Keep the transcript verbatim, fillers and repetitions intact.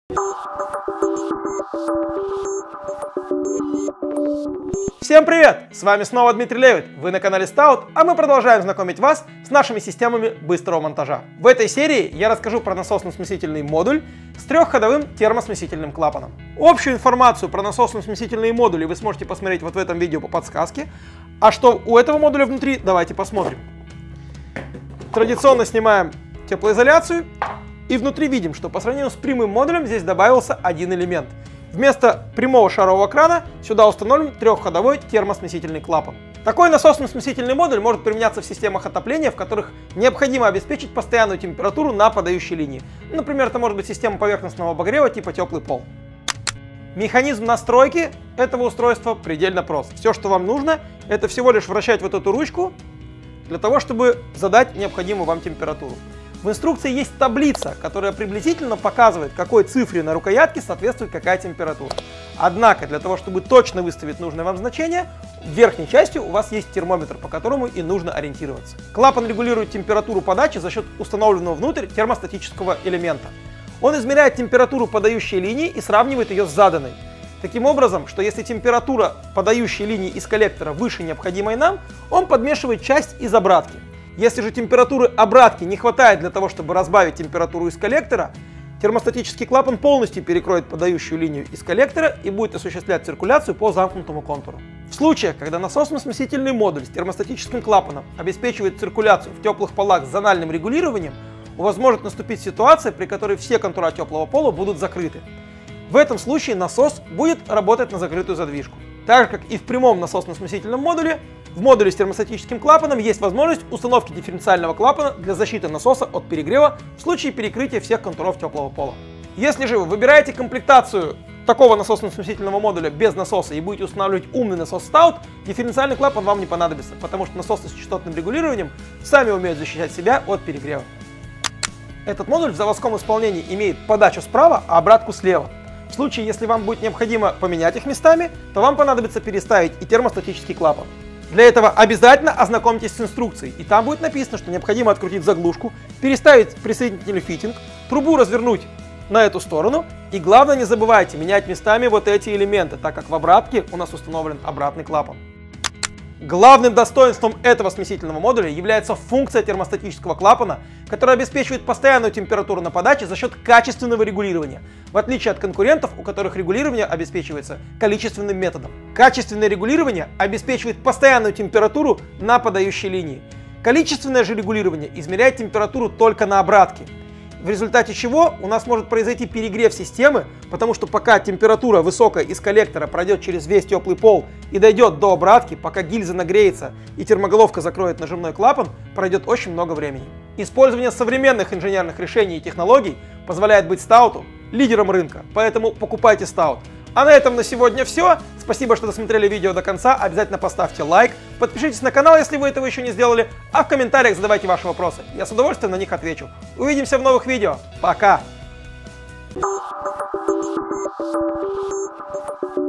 Всем привет! С вами снова Дмитрий Левит, вы на канале Stout, а мы продолжаем знакомить вас с нашими системами быстрого монтажа. В этой серии я расскажу про насосно-смесительный модуль с трехходовым термосмесительным клапаном. Общую информацию про насосно-смесительные модули вы сможете посмотреть вот в этом видео по подсказке. А что у этого модуля внутри, давайте посмотрим. Традиционно снимаем теплоизоляцию и внутри видим, что по сравнению с прямым модулем здесь добавился один элемент. Вместо прямого шарового крана сюда установлен трехходовой термосмесительный клапан. Такой насосно-смесительный модуль может применяться в системах отопления, в которых необходимо обеспечить постоянную температуру на подающей линии. Например, это может быть система поверхностного обогрева типа теплый пол. Механизм настройки этого устройства предельно прост. Все, что вам нужно, это всего лишь вращать вот эту ручку для того, чтобы задать необходимую вам температуру. В инструкции есть таблица, которая приблизительно показывает, какой цифре на рукоятке соответствует какая температура. Однако, для того, чтобы точно выставить нужное вам значение, в верхней части у вас есть термометр, по которому и нужно ориентироваться. Клапан регулирует температуру подачи за счет установленного внутрь термостатического элемента. Он измеряет температуру подающей линии и сравнивает ее с заданной. Таким образом, что если температура подающей линии из коллектора выше необходимой нам, он подмешивает часть из обратки. Если же температуры обратки не хватает для того, чтобы разбавить температуру из коллектора, термостатический клапан полностью перекроет подающую линию из коллектора и будет осуществлять циркуляцию по замкнутому контуру. В случаях, когда насосно-смесительный модуль с термостатическим клапаном обеспечивает циркуляцию в теплых полах с зональным регулированием, у вас может наступить ситуация, при которой все контура теплого пола будут закрыты. В этом случае насос будет работать на закрытую задвижку. Так же, как и в прямом насосно-смесительном модуле, в модуле с термостатическим клапаном есть возможность установки дифференциального клапана для защиты насоса от перегрева в случае перекрытия всех контуров теплого пола. Если же вы выбираете комплектацию такого насосно-смесительного модуля без насоса и будете устанавливать умный насос Stout, дифференциальный клапан вам не понадобится, потому что насосы с частотным регулированием сами умеют защищать себя от перегрева. Этот модуль в заводском исполнении имеет подачу справа, а обратку слева. В случае, если вам будет необходимо поменять их местами, то вам понадобится переставить и термостатический клапан. Для этого обязательно ознакомьтесь с инструкцией, и там будет написано, что необходимо открутить заглушку, переставить присоединительный фитинг, трубу развернуть на эту сторону, и главное, не забывайте менять местами вот эти элементы, так как в обратке у нас установлен обратный клапан. Главным достоинством этого смесительного модуля является функция термостатического клапана, которая обеспечивает постоянную температуру на подаче за счет качественного регулирования, в отличие от конкурентов, у которых регулирование обеспечивается количественным методом. Качественное регулирование обеспечивает постоянную температуру на подающей линии. Количественное же регулирование измеряет температуру только на обратке, в результате чего у нас может произойти перегрев системы, потому что пока температура высокая из коллектора пройдет через весь теплый пол и дойдет до обратки, пока гильза нагреется и термоголовка закроет нажимной клапан, пройдет очень много времени. Использование современных инженерных решений и технологий позволяет быть Stout лидером рынка, поэтому покупайте Stout. А на этом на сегодня все. Спасибо, что досмотрели видео до конца. Обязательно поставьте лайк, подпишитесь на канал, если вы этого еще не сделали, а в комментариях задавайте ваши вопросы. Я с удовольствием на них отвечу. Увидимся в новых видео. Пока!